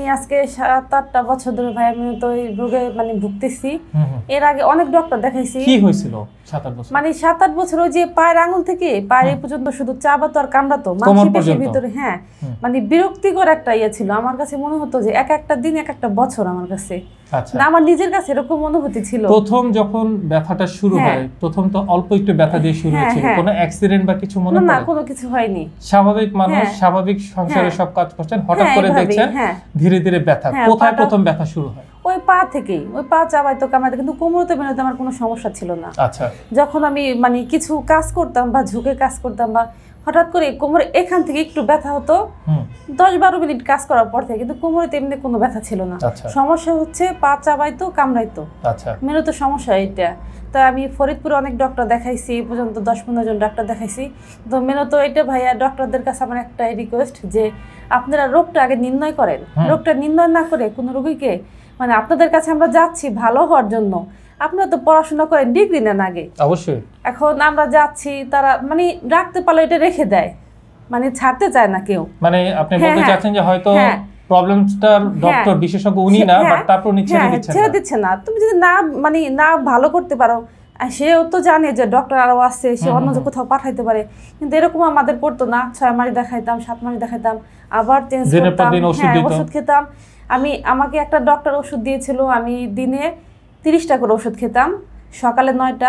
আজকে 7-8টা বছর ধরে ভাই আমি তো এই রোগে মানে ভুগতেছি। এর আগে অনেক ডক্টর দেখাইছি। কি হয়েছিল 7-8 বছর? মানে 7-8 বছর ওই যে পায়ের আঙুল থেকে পায়ের পর্যন্ত শুধু চাবাতো আর কামড়াতো মাংসপেশির ভিতরে। হ্যাঁ, মানে বিরক্তিকর একটা ইয়ে ছিল। আমার কাছে মনে হতো যে একটা দিন একটা বছর আমার কাছে। আচ্ছা, আমার নিজের কাছে এরকম অনুভূতি ছিল। প্রথম যখন ব্যথাটা শুরু হয় প্রথম তো অল্প একটু ব্যথা দিয়ে শুরু হয়েছিল, কোনো অ্যাক্সিডেন্ট বা কিছু মনে পড়ে? না, কোনো কিছু হয়নি। স্বাভাবিক মানুষ স্বাভাবিক সংসারে সব কাজ করছেন, হঠাৎ করে দেখছেন ধীরে ধীরে ব্যথা। কোথায় প্রথম ব্যথা শুরু হয়? ওই পা থেকেই, ওই পা চাবাইতো কামড়াইতো, কিন্তু কোমরতে বেরোতে আমার কোনো সমস্যা ছিল না। আচ্ছা, যখন আমি মানে কিছু কাজ করতাম বা ঝুঁকে কাজ করতাম বা হঠাৎ করে কোমরে এখান থেকে একটু ব্যথা হতো 10-12 মিনিট কাজ করার পর থেকে, কিন্তু কোমরে তেমনি কোনো ব্যথা ছিল না। সমস্যা হচ্ছে পা চাবাইতো কামড়াইতো। আচ্ছা, মেরো তো সমস্যা এইটা। তো আমি ফরিদপুরে অনেক ডক্টর দেখাইছি, এই পর্যন্ত 10-15 জন ডক্টর দেখাইছি। তো মেনো তো এটা ভাইয়া, ডক্টরদের কাছে আমার একটাই রিকোয়েস্ট যে আপনারা রোগটা আগে নির্ণয় করেন। রোগটা নির্ণয় না করে কোনো রোগীকে মানে আপনাদের কাছে আমরা যাচ্ছি ভালো হওয়ার জন্য, আপনারা তো পড়াশোনা করেন, ডিগ্রি নেন আগে। অবশ্যই। এখন আমরা যাচ্ছি, তারা মানে রাখতে পারলে এটা রেখে দেয়, মানে ছাড়তে চায় না কেউ। মানে আপনি বলতে চাচ্ছেন যে হয়তো প্রবলেমটার ডক্টর বিশেষজ্ঞ উনি না, বাট তারপর ছেড়ে দিচ্ছে না। তুমি যদি না মানে না ভালো করতে পারো, সেও তো জানে যে ডক্টর আরো আছে, সে অন্য কোথাও পাঠাইতে পারে, কিন্তু এরকম আমাদের পড়তো না। 6 মাস দেখাইতাম, 7 মাস দেখাইতাম, আবার চেঞ্জ করতাম, ওষুধ খেতাম। আমাকে একটা ডক্টর ওষুধ দিয়েছিল, আমি দিনে 30টা করে ওষুধ খেতাম। সকালে 9টা,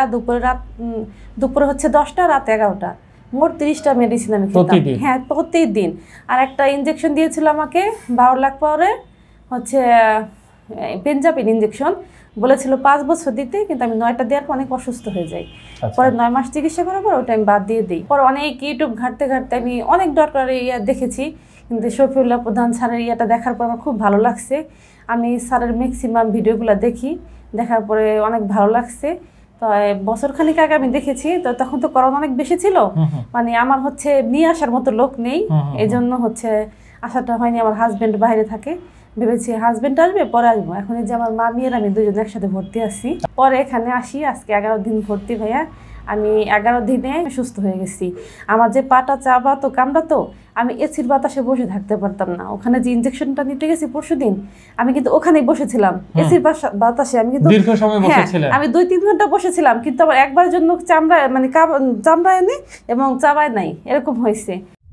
দুপুরে হচ্ছে 10টা, রাতে 11টা, মোট 30টা মেডিসিন আমি খেতাম। হ্যাঁ, প্রতিদিন। আর একটা ইনজেকশন দিয়েছিল আমাকে 12 লাখ পাওয়ারে, হচ্ছে বেনজাপিন ইনজেকশন, বলেছিল 5 বছর দিতে, কিন্তু আমি 9টা দেওয়ার পর অনেক অসুস্থ হয়ে যাই। পরে 9 মাস চিকিৎসা করার পর ওটা আমি বাদ দিয়ে দিই। পরে অনেক ইউটিউব ঘাঁটতে আমি অনেক ডক্টরের ইয়া দেখেছি, কিন্তু শফিউল্লাহ প্রধান স্যারের ইয়াটা দেখার পর আমার খুব ভালো লাগছে। আমি স্যারের ম্যাক্সিমাম ভিডিওগুলো দেখার পরে অনেক ভালো লাগছে। তো বছরখানিক আগে আমি দেখেছি, তো তখন তো করোনা অনেক বেশি ছিল, মানে আমার হচ্ছে নিয়ে আসার মতো লোক নেই, এই জন্য হচ্ছে আসাটা হয়নি। আমার হাজবেন্ড বাইরে থাকে, ভেবেছি হাজবেন্ড আসবে পরে আসবো। এখন এই যে আমার মামি আর আমি দুজন একসাথে ভর্তি আছি, পরে এখানে আসি। আজকে 11 দিন ভর্তি ভাইয়া। আমি 11 দিনে সুস্থ হয়ে গেছি। আমার যে পাটা চাবাতো কামড়াতো, আমি এসির বাতাসে বসে থাকতে পারতাম না। ওখানে যে ইনজেকশনটা নিতে গেছি পরশুদিন, আমি কিন্তু ওখানেই বসেছিলাম এসির বাতাসে। আমি কিন্তু দীর্ঘ সময় বসেছিলাম, আমি 2-3 ঘন্টা বসেছিলাম, কিন্তু আমার একবারের জন্য চামড়ায় নেই এবং চাবায় নাই, এরকম হয়েছে।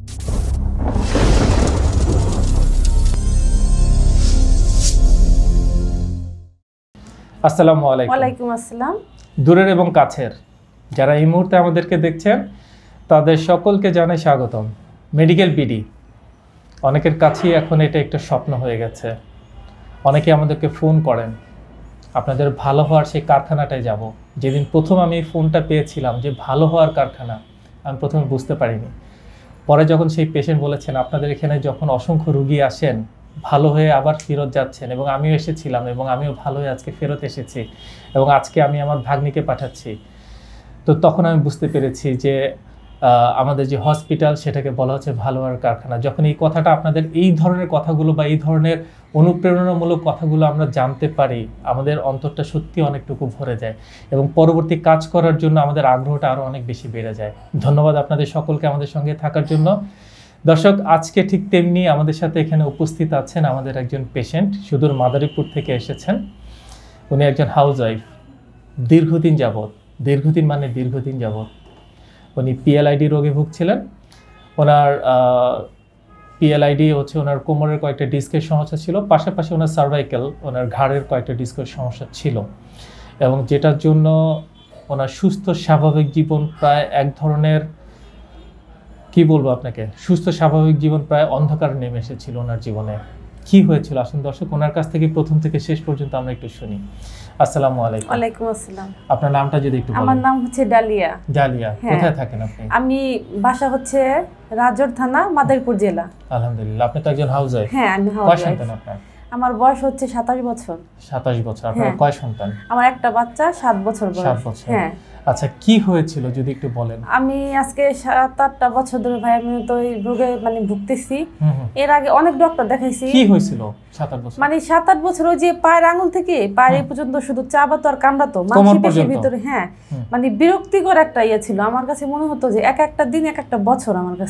আসসালামু আলাইকুম। ওয়ালাইকুম আসসালাম। দূরের এবং কাছের যারা এই মুহূর্তে আমাদেরকে দেখছেন, তাদের সকলকে জানাই স্বাগতম। মেডিকেল বিডি অনেকের কাছেই এখন এটা একটা স্বপ্ন হয়ে গেছে। অনেকে আমাদেরকে ফোন করেন, আপনাদের ভালো হওয়ার সেই কারখানাটায় যাব। যেদিন প্রথম আমি এই ফোনটা পেয়েছিলাম যে ভালো হওয়ার কারখানা, আমি প্রথমে বুঝতে পারিনি। পরে যখন সেই পেশেন্ট বলেছেন আপনাদের এখানে যখন অসংখ্য রুগী আসেন ভালো হয়ে আবার ফেরত যাচ্ছেন, এবং আমিও এসেছিলাম এবং আমিও ভালো হয়ে আজকে ফেরত এসেছি, এবং আজকে আমি আমার ভাগ্নিকে পাঠাচ্ছি, তো তখন আমি বুঝতে পেরেছি যে আমাদের যে হসপিটাল সেটাকে বলা হচ্ছে ভালো হওয়ার কারখানা। যখন এই কথাটা আপনাদের এই ধরনের কথাগুলো বা এই ধরনের অনুপ্রেরণামূলক কথাগুলো আমরা জানতে পারি, আমাদের অন্তরটা সত্যি অনেকটুকু ভরে যায় এবং পরবর্তী কাজ করার জন্য আমাদের আগ্রহটা আরও অনেক বেশি বেড়ে যায়। ধন্যবাদ আপনাদের সকলকে আমাদের সঙ্গে থাকার জন্য। দর্শক, আজকে ঠিক তেমনি আমাদের সাথে এখানে উপস্থিত আছেন আমাদের একজন পেশেন্ট, সুদূর মাদারীপুর থেকে এসেছেন। উনি একজন হাউসওয়াইফ, দীর্ঘদিন যাবৎ উনি পিএলআইডি রোগে ভুগছিলেন। ওনার পিএলআইডি হচ্ছে ওনার কোমরের কয়েকটা ডিস্কের সমস্যা ছিল, পাশাপাশি ওনার সার্ভাইকেল, ওনার ঘাড়ের কয়েকটা ডিস্কের সমস্যা ছিল, এবং যেটার জন্য ওনার সুস্থ স্বাভাবিক জীবন প্রায় এক ধরনের, কি বলবো আপনাকে, সুস্থ স্বাভাবিক জীবন প্রায় অন্ধকারে নেমে এসেছিল ওনার জীবনে। কি হয়েছিল আসুন দর্শক ওনার কাছ থেকে প্রথম থেকে শেষ পর্যন্ত আমরা একটু শুনি। আসসালামু আলাইকুম। ওয়ালাইকুম আসসালাম। আপনার নামটা যদি একটু বলেন। আমার নাম হচ্ছে ডালিয়া। ডালিয়া, কোথায় থাকেন আপনি? আমি বাসা হচ্ছে রাজর থানা, মাদারীপুর জেলা। আলহামদুলিল্লাহ। আপনি তো একজন হাউসওয়াইফ। হ্যাঁ, আমি হাউসওয়াইফ। কয় সন্তান আপনার? আমার বয়স হচ্ছে 27 বছর। 27 বছর। আপনার কয় সন্তান? আমার একটা বাচ্চা, 7 বছর বয়স। 7 বছর। হ্যাঁ। আচ্ছা, কি হয়েছিল যদি একটু বলেন? আমি আজকে 7-8টা বছর ধরে ভাই আমি তো এই রোগে মানে ভুগতেছি। এর আগে অনেক ডক্টর দেখাইছি। কি হয়েছিল 7-8 বছর? মানে 7-8 বছর ওই যে পায়ের আঙুল থেকে পায়ের পর্যন্ত শুধু চাবাতো আর কামড়াতো মাংসপেশির ভিতরে। হ্যাঁ, মানে বিরক্তিকর একটা ইয়ে ছিল। আমার কাছে মনে হতো যে একটা দিন একটা বছর আমার কাছে।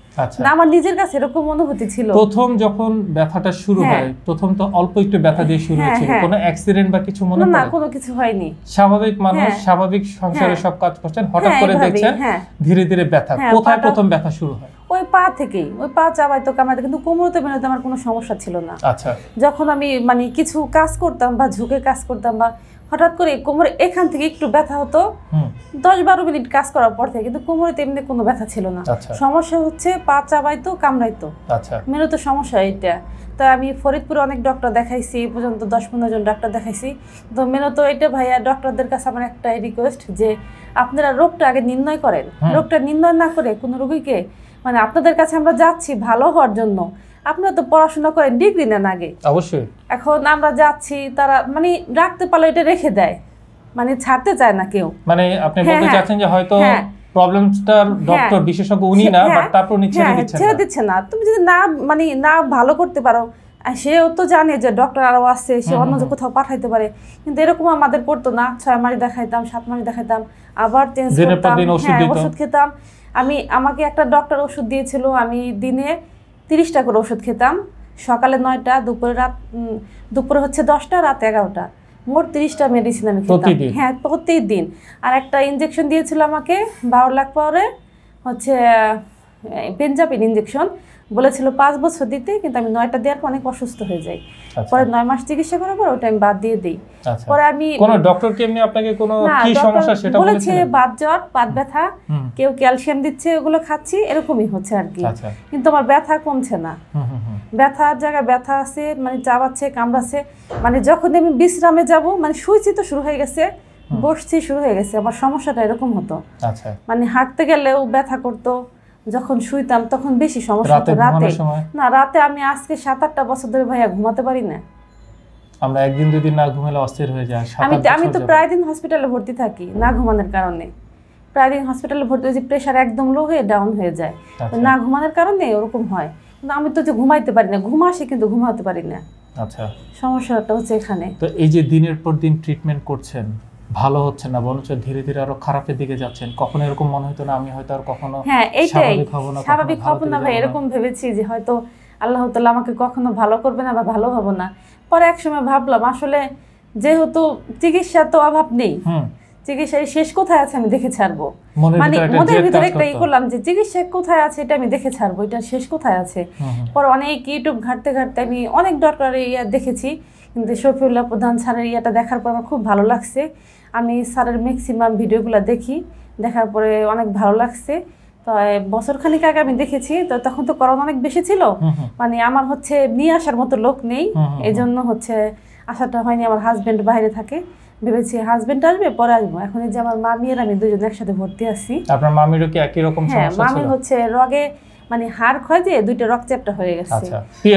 আচ্ছা, না আমার নিজের কাছে এরকম অনুভূতি ছিল। প্রথম যখন ব্যথাটা শুরু হয় প্রথম তো অল্প একটু ব্যথা দিয়ে শুরু হয়েছিল, কোনো অ্যাক্সিডেন্ট বা কিছু মনে পড়ে? না কোনো কিছু হয়নি। স্বাভাবিক মানুষ, স্বাভাবিক সংসারে সব কাজ করছেন, হঠাৎ করে দেখছেন ধীরে ধীরে ব্যথা। কোথায় প্রথম ব্যথা শুরু হয়? ওই পা থেকেই, ওই পা চাবাইতো কামাইতো, কিন্তু কোমরতে বেরোতে আমার কোনো সমস্যা ছিল না। আচ্ছা, যখন আমি মানে কিছু কাজ করতাম বা ঝুঁকে কাজ করতাম বা হঠাৎ করে কোমরে এখান থেকে একটু ব্যথা হতো 10-12 মিনিট কাজ করার পর থেকে, কিন্তু কোমরে তেমনি কোনো ব্যথা ছিল না। সমস্যা হচ্ছে পা চাবাইতো কামড়াইতো। আচ্ছা, মেরো তো সমস্যা এইটা। তো আমি ফরিদপুরে অনেক ডক্টর দেখাইছি, এই পর্যন্ত 10-15 জন ডক্টর দেখাইছি। তো মেরো তো এটা ভাইয়া, ডক্টরদের কাছে আমার একটাই রিকোয়েস্ট যে আপনারা রোগটা আগে নির্ণয় করেন। রোগটা নির্ণয় না করে কোনো রোগীকে, মানে আপনাদের কাছে আমরা যাচ্ছি ভালো হওয়ার জন্য, আপনারা তো পড়াশোনা করেন, ডিগ্রি নেন আগে। অবশ্যই। এখন আমরা যাচ্ছি, তারা মানে রাখতে পারলে এটা রেখে দেয়, মানে ছাড়তে চায় না কেউ। মানে আপনি বলতে চাচ্ছেন যে হয়তো প্রবলেমটার ডক্টর বিশেষজ্ঞ উনি না, বাট তারপর ছেড়ে দিচ্ছে না। তুমি যদি না মানে না ভালো করতে পারো, সেও তো জানে যে ডক্টর আরো আছে, সে অন্য কোথাও পাঠাইতে পারে, কিন্তু এরকম আমাদের পড়তো না। 6 মাস দেখাইতাম, 7 মাস দেখাইতাম, আবার চেঞ্জ করতাম, ওষুধ খেতাম। আমাকে একটা ডক্টর ওষুধ দিয়েছিল, আমি দিনে 30টা করে ওষুধ খেতাম। সকালে 9টা, দুপুরে হচ্ছে 10টা, রাতে 11টা, মোট 30টা মেডিসিন আমি খেতাম। হ্যাঁ, প্রতিদিন। আর একটা ইঞ্জেকশন দিয়েছিল আমাকে 12 লাখ পাওয়ারে, হচ্ছে বেনজাপিন ইঞ্জেকশন, বলেছিল 5 বছর দিতে, কিন্তু আমি 9টা দেওয়ার পর অনেক অসুস্থ হয়ে যাই। পরে 9 মাস চিকিৎসা করার পর ওটা আমি বাদ দিয়ে দিই। পরে আমি কোন ডক্টর কি এমনি আপনাকে কোনো কি সমস্যা সেটা বলেছে? বাত জ্বর, বাত ব্যথা, কেউ ক্যালসিয়াম দিচ্ছে, ওগুলো খাচ্ছি, এরকমই হচ্ছে আর কি। কিন্তু আমার ব্যথা কমছে না। ব্যথার জায়গায় ব্যথা আছে, মানে চাবাচ্ছে, কামড়াচ্ছে। মানে যখন আমি বিশ্রামে যাব, মানে শুইছি তো শুরু হয়ে গেছে, বসছি শুরু হয়ে গেছে। আমার সমস্যাটা এরকম হতো। মানে হাঁটতে গেলেও ব্যথা করতো, যখন শুইতাম তখন বেশি সমস্যা হতো। রাতে আমি আজকে 7-8টা বছর ধরে ভাইয়া ঘুমাতে পারি না। আমরা একদিন দুদিন না ঘুমালে অস্থির হয়ে যায়। আমি তো প্রায় দিন হসপিটালে ভর্তি থাকি না ঘুমানোর কারণে। প্রায় দিন হসপিটালে ভর্তি হয়ে, প্রেশার একদম লো হয়ে ডাউন হয়ে যায়, না ঘুমানোর কারণে ওরকম হয়। কিন্তু আমি তো যে ঘুমাইতে পারি না, ঘুম আসে কিন্তু ঘুমাতে পারি না। আচ্ছা, সমস্যাটা হচ্ছে এখানে। তো এই যে দিনের পর দিন ট্রিটমেন্ট করছেন, ভালো হচ্ছে না, বরঞ্চ ধীরে ধীরে আরো খারাপের দিকে যাচ্ছেন, কখনো এরকম মনে হতো না আমি হয়তো আর কখনো স্বাভাবিক হব না ভাই? এরকম ভেবেছি যে হয়তো আল্লাহ তাআলা আমাকে কখনো ভালো করবে না বা ভালো হব না। পরে একসময় ভাবলাম আসলে যেহেতু চিকিৎসার তো অভাব নেই, চিকিৎসার শেষ কোথায় আছে আমি দেখে ছাড়বো। মানে মনের ভিতরে একটা করলাম যে চিকিৎসা কোথায় আছে এটা আমি দেখে ছাড়বো, এটা শেষ কোথায় আছে। পরে অনেক ইউটিউব ঘাটতে ঘাটতে আমি অনেক ডক্টরের ইয়া দেখেছি, কিন্তু শফিউল্লাহ প্রধান স্যারের ইয়াটা দেখার পর আমার খুব ভালো লাগছে। আমি স্যারের ম্যাক্সিমাম ভিডিওগুলো দেখি, দেখার পরে অনেক ভালো লাগছে। তো বছরখানিক আগে আমি দেখেছি, তো তখন তো করোনা অনেক বেশি ছিল, মানে আমার হচ্ছে নিয়ে আসার মতো লোক নেই, এই জন্য হচ্ছে আসাটা হয়নি। আমার হাজবেন্ড বাইরে থাকে, ভেবেছি হাজবেন্ড আসবে পরে আসবো। এখন এই যে আমার মামি আর আমি দুজন একসাথে ভর্তি আছি। আপনার মামিরও কি একই রকম সমস্যা ছিল? মামির হচ্ছে রগে মানে হাড় ক্ষয় দিয়ে 2টা রগ চ্যাপ্টা হয়ে গেছে। আচ্ছা,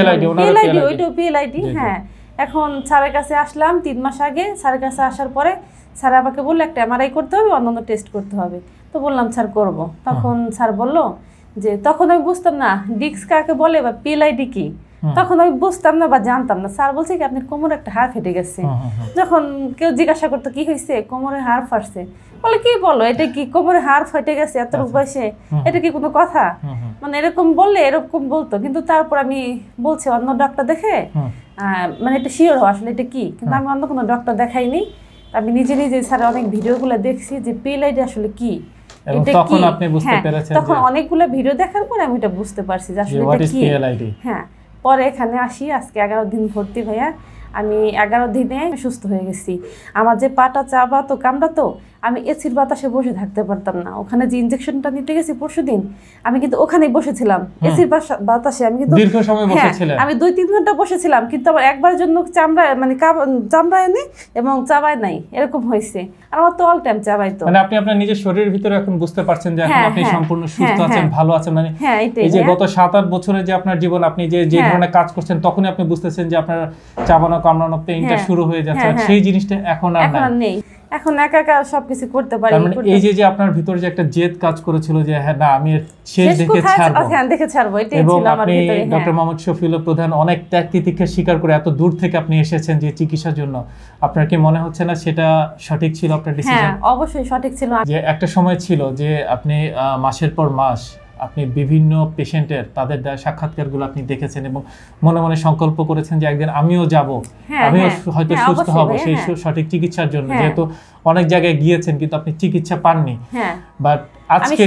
পিএলআইডি। হ্যাঁ, এখন স্যারের কাছে আসলাম 3 মাস আগে। স্যারের কাছে আসার পরে স্যার আমাকে বললো একটা এমআরআই করতে হবে, অন্যান্য টেস্ট করতে হবে। তো বললাম স্যার করব। তখন স্যার বলল যে, তখন আমি বুঝতাম না ডিস্ক কাকে বলে বা পিএলআইডি কি, তখন আমি বুঝতাম না বা জানতাম না। স্যার বলছে কি আপনার কোমরে একটা হাড় ফেটে গেছে। যখন কেউ জিজ্ঞাসা করতো কি হয়েছে, কোমরে হাড় ফাটছে, বলে কি বলো এটা কি কোমরে হাড় ফেটে গেছে এতটুকু বয়সে, এটা কি কোনো কথা? মানে এরকম বললে এরকম বলতো। কিন্তু তারপর আমি বলছি অন্য ডক্টর দেখে মানে এটা শিওর হওয়া আসলে এটা কি, কিন্তু আমি অন্য কোনো ডক্টর দেখাইনি। আমি নিজে নিজে স্যার অনেক ভিডিওগুলো দেখছি যে পিএলআইডি আসলে কি, তখন আপনি বুঝতে পেরেছেন। তখন অনেকগুলো ভিডিও দেখার পরে আমি এটা বুঝতে পারছি যে আসলে এটা কি। হ্যাঁ, পরে এখানে আসি, আজকে 11 দিন ভর্তি ভাইয়া। আমি 11 দিনে সুস্থ হয়ে গেছি। আমার যে পাটা চাবাতো কামড়াতো, আমি এসির বাতাসে বসে থাকতে পারতাম না। ওখানে যে ইনজেকশনটা নিতে গেছি পরশুদিন, আমি কিন্তু ওখানেই বসেছিলাম এসির বাতাসে। আমি কিন্তু দীর্ঘ সময় বসেছিলাম, আমি 2-3 ঘন্টা বসেছিলাম, কিন্তু আমার একবারের জন্য চামড়ায় মানে চামড়ায় নেই এবং চাবায় নাই, এরকম হয়েছে। আর আমার তো অল টাইম চাবাইতো। মানে আপনি আপনার নিজের শরীরের ভিতরে এখন বুঝতে পারছেন যে এখন আপনি সম্পূর্ণ সুস্থ আছেন, ভালো আছেন। মানে এই যে গত 7-8 বছরের যে আপনার জীবন, আপনি যে ধরনের কাজ করছেন, তখনই আপনি বুঝতেছেন যে আপনার চাবানো কামড়ানো পেইনটা শুরু হয়ে যাচ্ছে। সেই জিনিসটা এখন আর নেই। এখন একা একা সবকিছু করতে পারি। এই যে আপনার ভিতরে যে একটা জেদ কাজ করেছিল যে হ্যাঁ না আমি শেষ দেখে ছাড়বো, এটাই ছিল আমার ভিতরে। ডক্টর মোহাম্মদ শফিউল্লাহ প্রধান অনেক ত্যাগ তিতিক্ষা স্বীকার করে এত দূর থেকে আপনি এসেছেন যে চিকিৎসার জন্য, আপনার কি মনে হচ্ছে না সেটা সঠিক ছিল আপনার ডিসিশন? হ্যাঁ, অবশ্যই সঠিক ছিল। যে একটা সময় ছিল যে আপনি মাসের পর মাস আপনি বিভিন্ন পেশেন্টের তাদের সাক্ষাৎকারগুলো আপনি দেখেছেন এবং মনে মনে সংকল্প করেছেন যে একদিন আমিও যাব, আমিও হয়তো সুস্থ হব সেই সঠিক চিকিৎসার জন্য। যেহেতু অনেক জায়গায় গিয়েছেন কিন্তু আপনি চিকিৎসা পাননি, বাট আজকে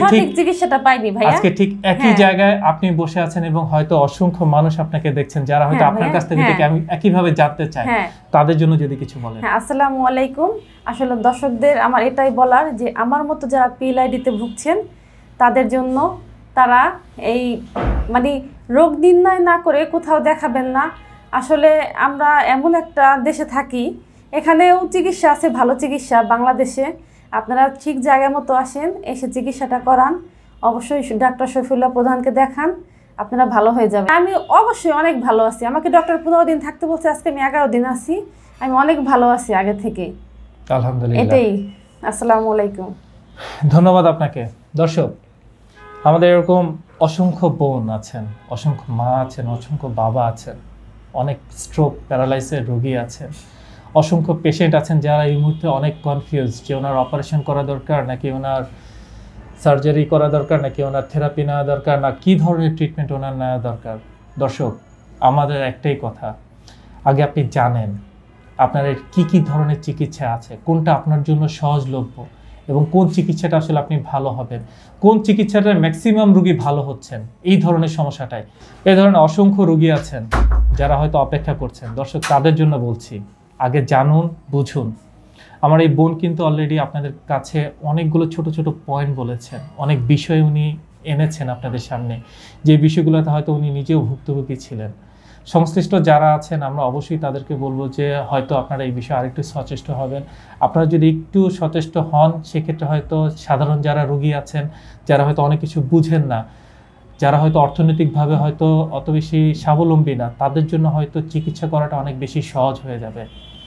ঠিক একই জায়গায় আপনি বসে আছেন এবং হয়তো অসংখ্য মানুষ আপনাকে দেখছেন যারা হয়তো আপনার কাছ থেকে আমি একইভাবে জানতে চাই, তাদের জন্য যদি কিছু বলেন। আসসালামু আলাইকুম। আসলে দর্শকদের আমার এটাই বলার যে আমার মতো যারা PID-তে ভুগছেন তাদের জন্য তারা এই মানে রোগ নির্ণয় না করে কোথাও দেখাবেন না। আসলে আমরা এমন একটা দেশে থাকি, এখানেও চিকিৎসা আছে, ভালো চিকিৎসা বাংলাদেশে। আপনারা ঠিক জায়গা মতো আসেন, এসে চিকিৎসাটা করান, অবশ্যই ডাক্তার শফিউল্লাহ প্রধানকে দেখান, আপনারা ভালো হয়ে যাবেন। আমি অবশ্যই অনেক ভালো আছি, আমাকে ডক্টর 15 দিন থাকতে বলছে, আজকে আমি 11 দিন আছি, আমি অনেক ভালো আছি আগে থেকে, আলহামদুলিল্লাহ। এটাই। আসসালামু আলাইকুম। ধন্যবাদ আপনাকে। দর্শক, আমাদের এরকম অসংখ্য বোন আছেন, অসংখ্য মা আছেন, অসংখ্য বাবা আছেন, অনেক স্ট্রোক প্যারালাইসিসের রোগী আছেন, অসংখ্য পেশেন্ট আছেন যারা এই মুহূর্তে অনেক কনফিউজ যে ওনার অপারেশন করা দরকার নাকি ওনার সার্জারি করা দরকার নাকি ওনার থেরাপি নেওয়া দরকার না কী ধরনের ট্রিটমেন্ট ওনার নেওয়া দরকার। দর্শক, আমাদের একটাই কথা, আগে আপনি জানেন আপনার কি কি ধরনের চিকিৎসা আছে, কোনটা আপনার জন্য সহজলভ্য এবং কোন চিকিৎসাটা আসলে আপনি ভালো হবেন, কোন চিকিৎসাটা ম্যাক্সিমাম রোগী ভালো হচ্ছেন এই ধরনের সমস্যাটায়। এই ধরনের অসংখ্য রোগী আছেন যারা হয়তো অপেক্ষা করছেন। দর্শক, তাদের জন্য বলছি, আগে জানুন, বুঝুন। আমার এই বোন কিন্তু অলরেডি আপনাদের কাছে অনেকগুলো ছোট ছোট পয়েন্ট বলেছেন, অনেক বিষয় উনি এনেছেন আপনাদের সামনে, যে বিষয়গুলোতে হয়তো উনি নিজেও ভুক্তভোগী ছিলেন। সংশ্লিষ্ট যারা আছেন আমরা অবশ্যই তাদেরকে বলবো যে হয়তো আপনারা এই বিষয়ে আরেকটু সচেষ্ট হবেন। আপনারা যদি একটু সচেষ্ট হন, সেক্ষেত্রে হয়তো সাধারণ যারা রোগী আছেন, যারা হয়তো অনেক কিছু বুঝেন না, যারা হয়তো অর্থনৈতিকভাবে হয়তো অত বেশি স্বাবলম্বী না, তাদের জন্য হয়তো চিকিৎসা করাটা অনেক বেশি সহজ হয়ে যাবে।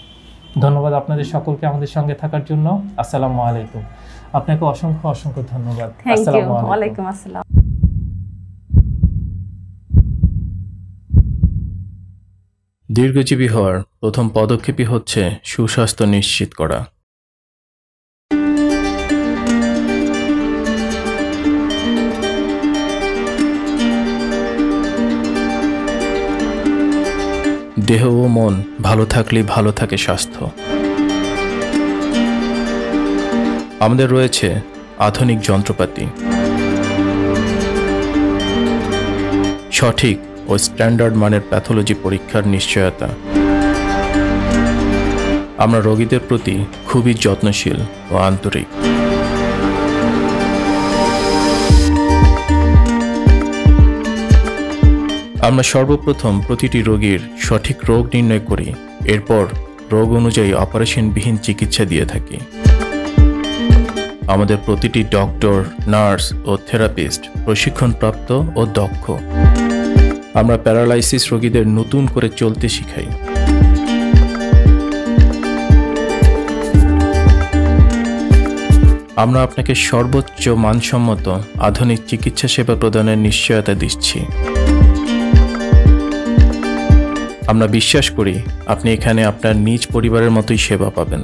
ধন্যবাদ আপনাদের সকলকে আমাদের সঙ্গে থাকার জন্য। আসসালামু আলাইকুম। আপনাকে অসংখ্য অসংখ্য ধন্যবাদ। আসসালামু আলাইকুম। আসসালাম। দীর্ঘজীবী হওয়ার প্রথম পদক্ষেপই হচ্ছে সুস্বাস্থ্য নিশ্চিত করা। দেহ ও মন ভালো থাকলেই ভালো থাকে স্বাস্থ্য। আমাদের রয়েছে আধুনিক যন্ত্রপাতি, সঠিক ও স্ট্যান্ডার্ড মানের প্যাথোলজি পরীক্ষার নিশ্চয়তা। আমরা রোগীদের প্রতি খুবই যত্নশীল ও আন্তরিক। আমরা সর্বপ্রথম প্রতিটি রোগীর সঠিক রোগ নির্ণয় করি, এরপর রোগ অনুযায়ী অপারেশনবিহীন চিকিৎসা দিয়ে থাকি। আমাদের প্রতিটি ডক্টর, নার্স ও থেরাপিস্ট প্রশিক্ষণপ্রাপ্ত ও দক্ষ। আমরা প্যারালাইসিস রোগীদের নতুন করে চলতে শিখাই। আমরা আপনাকে সর্বোচ্চ মানসম্মত আধুনিক চিকিৎসা সেবা প্রদানের নিশ্চয়তা দিচ্ছি। আমরা বিশ্বাস করি আপনি এখানে আপনার নিজ পরিবারের মতোই সেবা পাবেন।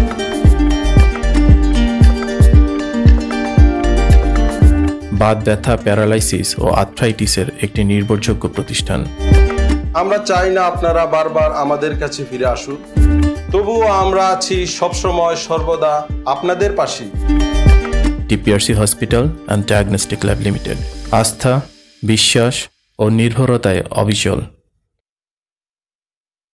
বাত ব্যথা, প্যারালাইসিস ও আর্থ্রাইটিসের একটি নির্ভরযোগ্য প্রতিষ্ঠান। আমরা চাই না আপনারা বারবার আমাদের কাছে ফিরে আসুন, তবুও আমরা আছি সবসময় সর্বদা আপনাদের পাশে। TPRC hospital and diagnostic lab limited, আস্থা, বিশ্বাস ও নির্ভরতায় অবিচল।